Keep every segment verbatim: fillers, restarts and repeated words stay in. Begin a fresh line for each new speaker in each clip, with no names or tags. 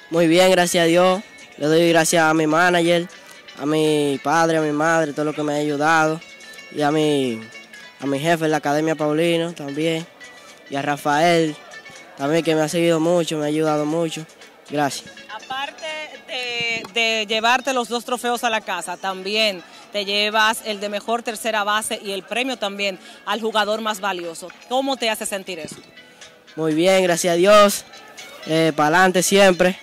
Muy bien, gracias a Dios. Le doy gracias a mi manager, a mi padre, a mi madre, todo lo que me ha ayudado. Y a mi, a mi jefe en la Academia Paulino también. Y a Rafael también, que me ha seguido mucho, me ha ayudado mucho. Gracias.
Aparte de, de llevarte los dos trofeos a la casa, también te llevas el de mejor tercera base y el premio también al jugador más valioso. ¿Cómo te hace sentir eso?
Muy bien, gracias a Dios. Eh, para adelante siempre,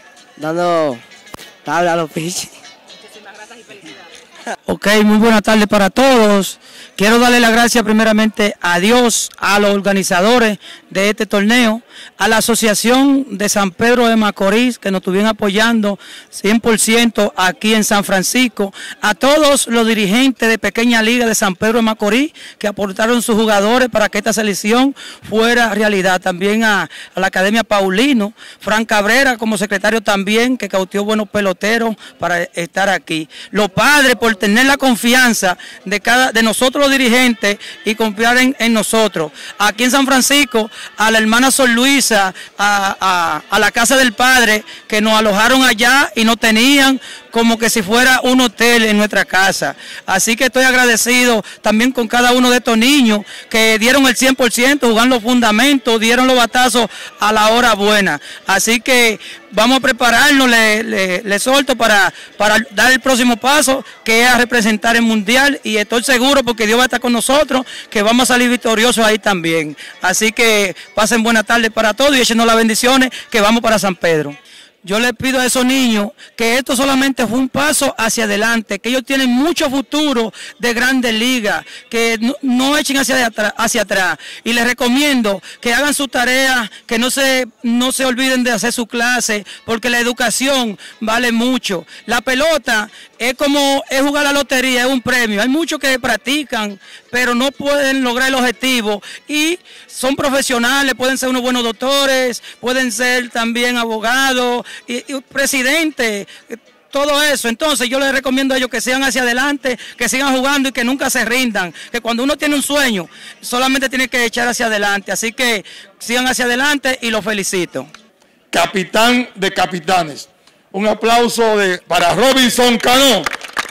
dando tabla a los pitchers.
Muchísimas gracias y felicidades.
Ok, muy buenas tardes para todos. Quiero darle las gracias primeramente a Dios, a los organizadores de este torneo, a la Asociación de San Pedro de Macorís, que nos estuvieron apoyando cien por ciento aquí en San Francisco, a todos los dirigentes de Pequeña Liga de San Pedro de Macorís, que aportaron sus jugadores para que esta selección fuera realidad. También a, a la Academia Paulino, Fran Cabrera como secretario también, que cautivó buenos peloteros para estar aquí. Los padres, por tener la confianza de, cada, de nosotros los dirigentes y confiar en, en nosotros. Aquí en San Francisco, a la hermana Sor Luisa, a, a, a la casa del padre, que nos alojaron allá y nos tenían como que si fuera un hotel en nuestra casa. Así que estoy agradecido también con cada uno de estos niños que dieron el cien por ciento, jugaron los fundamentos, dieron los batazos a la hora buena. Así que vamos a prepararnos, le, le, le solto para, para dar el próximo paso, que es a representar el Mundial, y estoy seguro, porque Dios va a estar con nosotros, que vamos a salir victoriosos ahí también. Así que pasen buenas tardes para todos y échenos las bendiciones, que vamos para San Pedro. Yo les pido a esos niños que esto solamente fue un paso hacia adelante, que ellos tienen mucho futuro de grandes ligas, que no, no echen hacia atrás, hacia atrás. Y les recomiendo que hagan su tarea, que no se, no se olviden de hacer su clase, porque la educación vale mucho. La pelota es como es jugar la lotería, es un premio. Hay muchos que practican, pero no pueden lograr el objetivo. Y son profesionales, pueden ser unos buenos doctores, pueden ser también abogados, Y, y presidente, todo eso. Entonces yo les recomiendo a ellos que sigan hacia adelante, que sigan jugando y que nunca se rindan, que cuando uno tiene un sueño solamente tiene que echar hacia adelante. Así que sigan hacia adelante y los felicito.
Capitán de capitanes, un aplauso de, para Robinson Cano.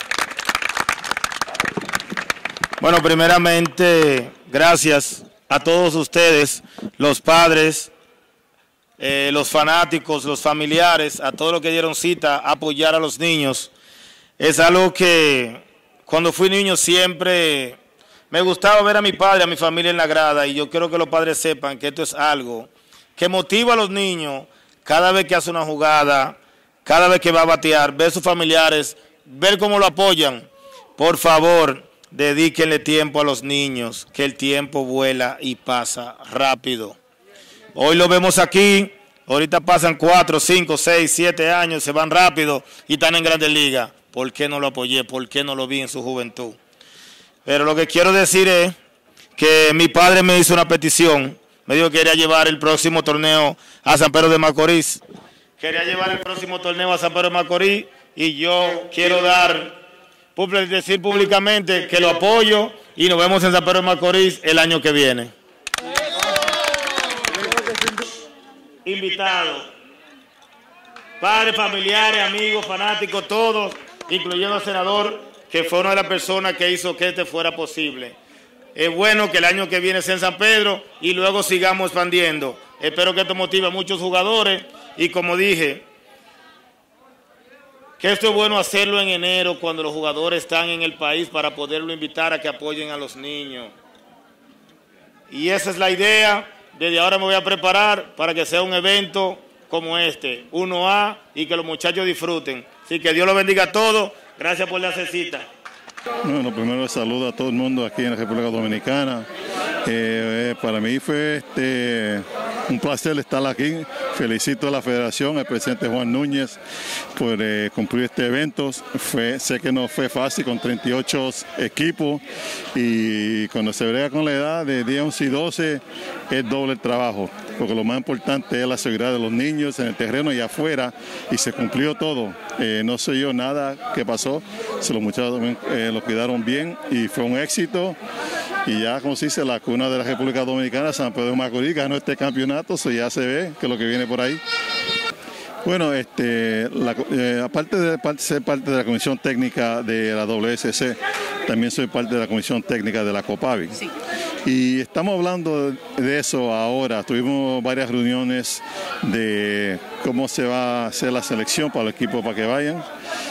Bueno, primeramente gracias a todos ustedes, los padres, Eh, los fanáticos, los familiares, a todos los que dieron cita a apoyar a los niños. Es algo que cuando fui niño siempre me gustaba ver a mi padre, a mi familia en la grada, y yo quiero que los padres sepan que esto es algo que motiva a los niños cada vez que hace una jugada, cada vez que va a batear, ver sus familiares, ver cómo lo apoyan. Por favor, dedíquenle tiempo a los niños, que el tiempo vuela y pasa rápido. Hoy lo vemos aquí, ahorita pasan cuatro, cinco, seis, siete años, se van rápido y están en Grandes Ligas. ¿Por qué no lo apoyé? ¿Por qué no lo vi en su juventud? Pero lo que quiero decir es que mi padre me hizo una petición, me dijo que quería llevar el próximo torneo a San Pedro de Macorís. Quería llevar el próximo torneo a San Pedro de Macorís y yo quiero dar, decir públicamente que lo apoyo y nos vemos en San Pedro de Macorís el año que viene. Invitados, padres, familiares, amigos, fanáticos, todos, incluyendo al senador, que fue una de las personas que hizo que este fuera posible. Es bueno que el año que viene sea en San Pedro y luego sigamos expandiendo. Espero que esto motive a muchos jugadores y, como dije, que esto es bueno hacerlo en enero cuando los jugadores están en el país para poderlo invitar a que apoyen a los niños. Y esa es la idea. Desde ahora me voy a preparar para que sea un evento como este, uno A, y que los muchachos disfruten. Así que Dios los bendiga a todos. Gracias por la cita.
Bueno, primero saludo a todo el mundo aquí en la República Dominicana. Eh, eh, para mí fue este, un placer estar aquí. Felicito a la Federación, al presidente Juan Núñez, por eh, cumplir este evento. Fue, sé que no fue fácil con treinta y ocho equipos, y cuando se brega con la edad de diez, once y doce es doble el trabajo, porque lo más importante es la seguridad de los niños en el terreno y afuera, y se cumplió todo. Eh, no sé yo nada que pasó, se los muchachos también eh, lo cuidaron bien y fue un éxito. Y ya, como se dice, la cuna de la República Dominicana, San Pedro de Macorís, ganó este campeonato, eso ya se ve que es lo que viene por ahí. Bueno, este, la, eh, aparte de parte, ser parte de la Comisión Técnica de la W S C, también soy parte de la Comisión Técnica de la COPAVI. Sí. Y estamos hablando de eso ahora. Tuvimos varias reuniones de cómo se va a hacer la selección para los equipos para que vayan.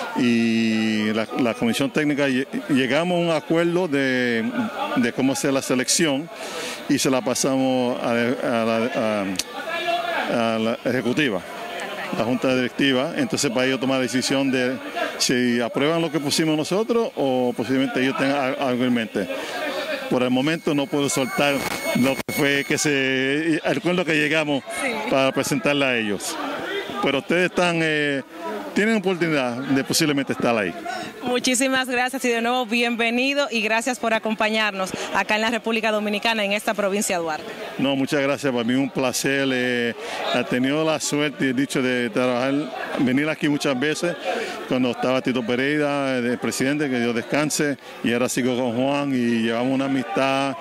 Y la, la Comisión Técnica llegamos a un acuerdo de, de cómo hacer la selección y se la pasamos a, a la, a, a la ejecutiva, la Junta Directiva. Entonces para ellos tomar la decisión de si aprueban lo que pusimos nosotros o posiblemente ellos tengan algo en mente. Por el momento no puedo soltar lo que fue que se, el acuerdo que llegamos sí. para presentarla a ellos. Pero ustedes están, eh, tienen oportunidad de posiblemente estar ahí.
Muchísimas gracias y de nuevo bienvenido y gracias por acompañarnos acá en la República Dominicana, en esta provincia de Duarte.
No, muchas gracias, para mí un placer. Eh, he tenido la suerte y el dicho de trabajar, venir aquí muchas veces, cuando estaba Tito Pereira, el presidente, que Dios descanse, y ahora sigo con Juan y llevamos una amistad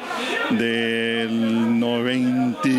del noventa,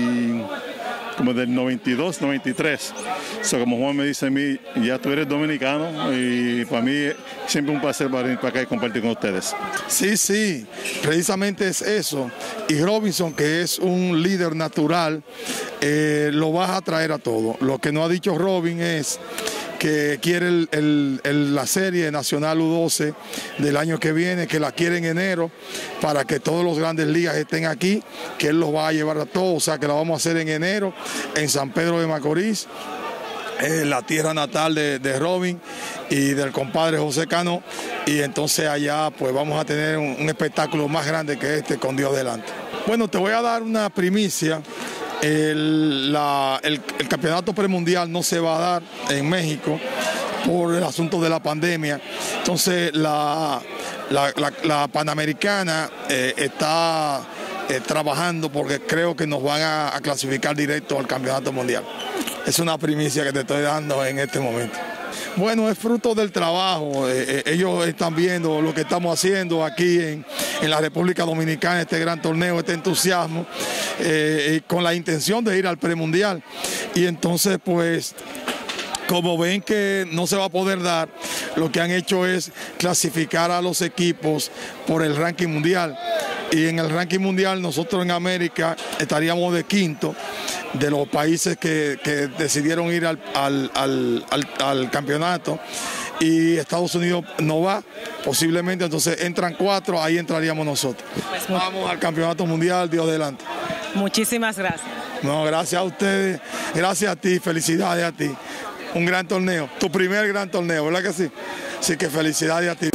como del noventa y dos, noventa y tres. So, como Juan me dice a mí, ya tú eres dominicano y para mí siempre un placer para venir para acá y compartir con ustedes.
Sí, sí, precisamente es eso. Y Robinson, que es un líder natural, eh, lo vas a traer a todo. Lo que no ha dicho Robin es que quiere el, el, el, la serie nacional U doce del año que viene, que la quiere en enero, para que todos los grandes ligas estén aquí, que él los va a llevar a todos, o sea que la vamos a hacer en enero, en San Pedro de Macorís, eh, la tierra natal de, de Robin y del compadre José Cano, y entonces allá pues vamos a tener un, un espectáculo más grande que este, con Dios delante. Bueno, te voy a dar una primicia. El, la, el, el campeonato premundial no se va a dar en México por el asunto de la pandemia. Entonces la, la, la, la Panamericana eh, está eh, trabajando porque creo que nos van a, a clasificar directo al campeonato mundial. Es una primicia que te estoy dando en este momento. Bueno, es fruto del trabajo. Eh, eh, ellos están viendo lo que estamos haciendo aquí en, en la República Dominicana, este gran torneo, este entusiasmo, eh, con la intención de ir al premundial. Y entonces, pues, como ven que no se va a poder dar, lo que han hecho es clasificar a los equipos por el ranking mundial. Y en el ranking mundial nosotros en América estaríamos de quinto de los países que, que decidieron ir al, al, al, al, al campeonato, y Estados Unidos no va, posiblemente, entonces entran cuatro, ahí entraríamos nosotros. Pues vamos al campeonato mundial, Dios delante.
Muchísimas gracias.
No, gracias a ustedes, gracias a ti, felicidades a ti. Un gran torneo, tu primer gran torneo, ¿verdad que sí? Así que felicidades a ti.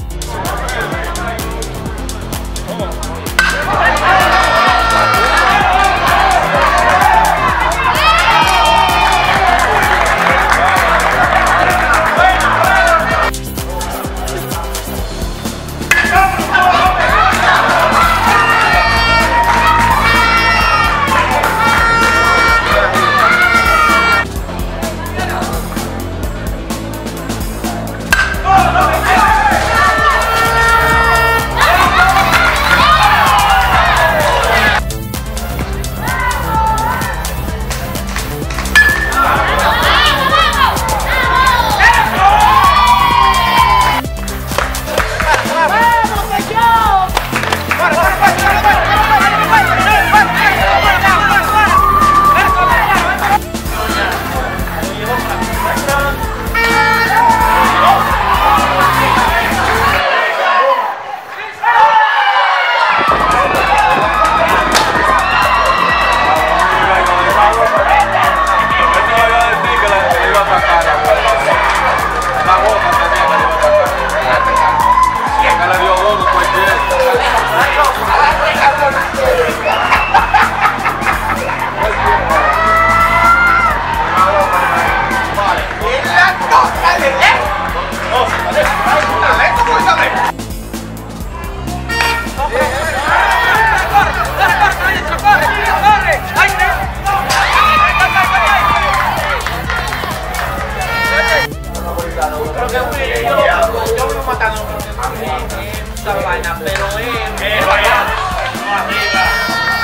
Pero él,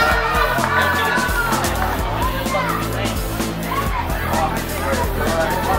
arriba.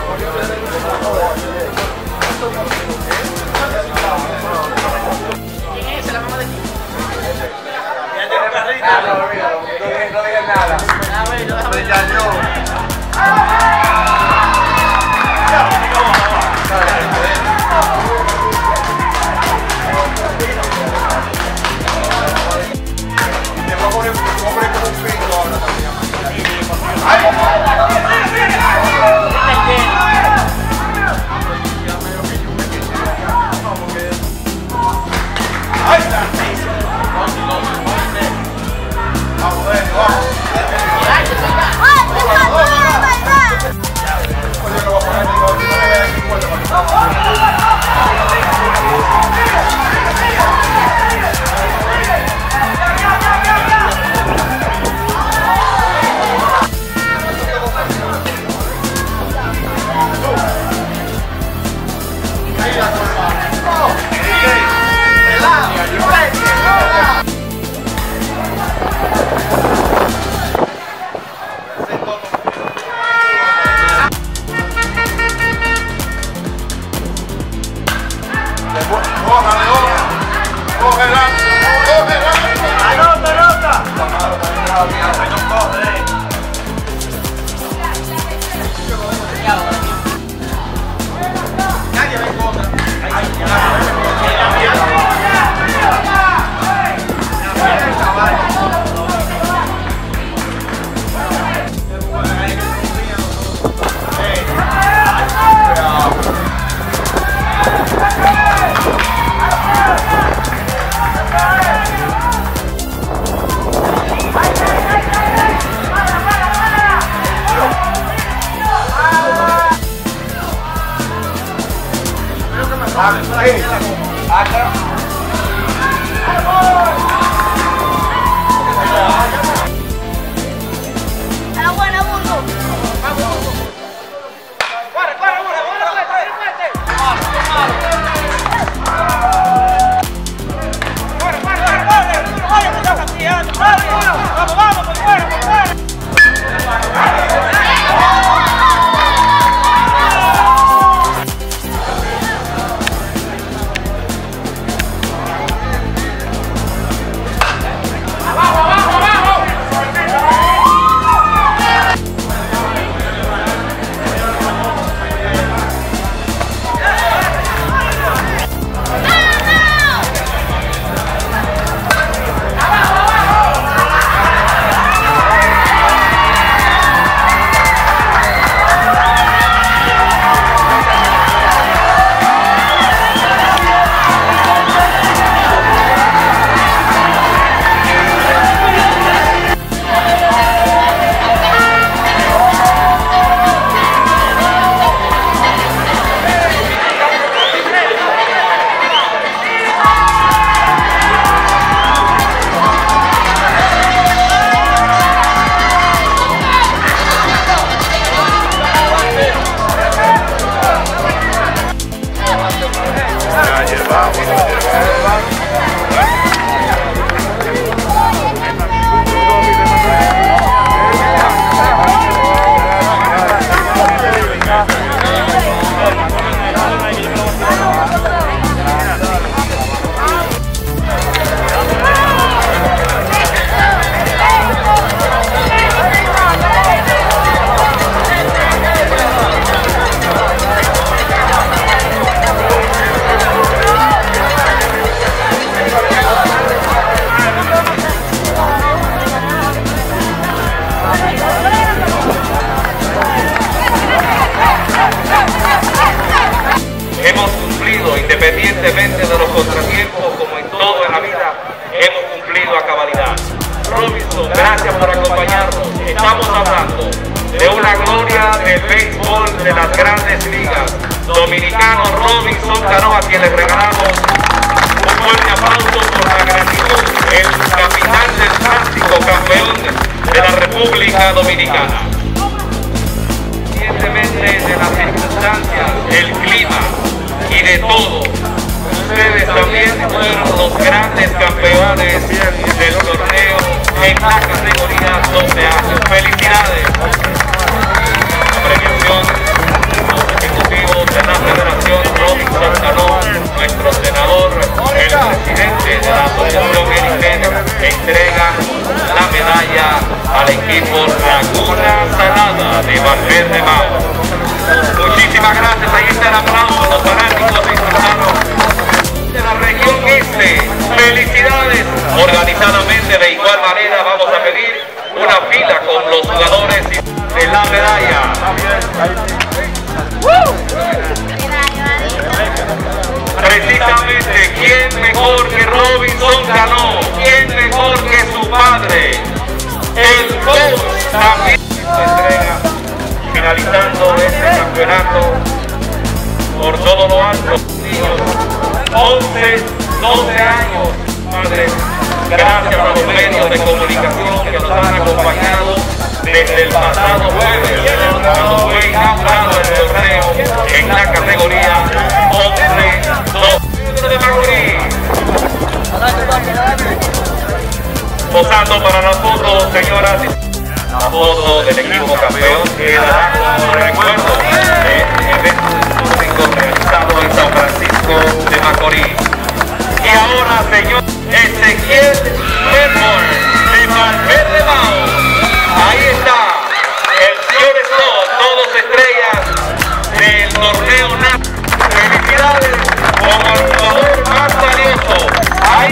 Independientemente de los contratiempos, como en todo en la vida, hemos cumplido a cabalidad. Robinson, gracias por acompañarnos. Estamos hablando de una gloria del béisbol de las grandes ligas. Dominicano Robinson Cano, a quien le regalamos un fuerte aplauso por la gratitud, el capitán del clásico, campeón de la República Dominicana. Independientemente de las circunstancias, el clima y de todo, ustedes también fueron los grandes campeones del torneo en la categoría doce años. ¡Felicidades! La premiación, los ejecutivos de la Federación Robinson Cano, nuestro senador, el presidente de la Asociación N I C E, entregan la medalla al equipo Laguna Salada de Valverde Mau. Muchísimas gracias, ahí está el aplauso, los fanáticos disfrutaron de la región este. Felicidades. Organizadamente, de igual manera, vamos a pedir una fila con los jugadores de la medalla. Precisamente, ¿quién mejor que Robinson Cano? ¿Quién mejor que su padre? El coach también se entrega, finalizando este campeonato por todo lo alto. Niños, once, doce años, padres, gracias a los medios de comunicación que nos han acompañado desde el pasado jueves, cuando fue inaugurado el torneo en la categoría once, doce de Macorís. Posando para las fotos, señoras. La foto del equipo campeón quedará como recuerdo de este evento realizado en San Francisco de Macorís. Y ahora, señor Ezequiel Medford de Valverde Mau. Ahí está el shortstop, todos estrellas del torneo nacional. Felicidades como el jugador más valioso. Ahí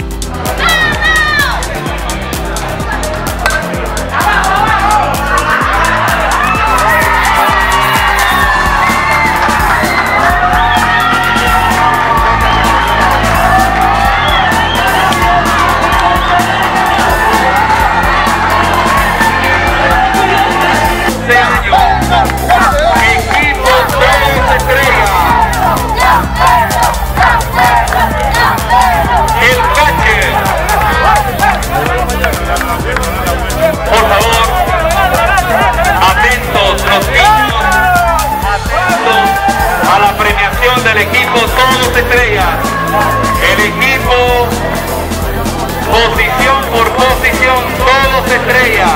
todos estrellas. El equipo, posición por posición, todos estrellas.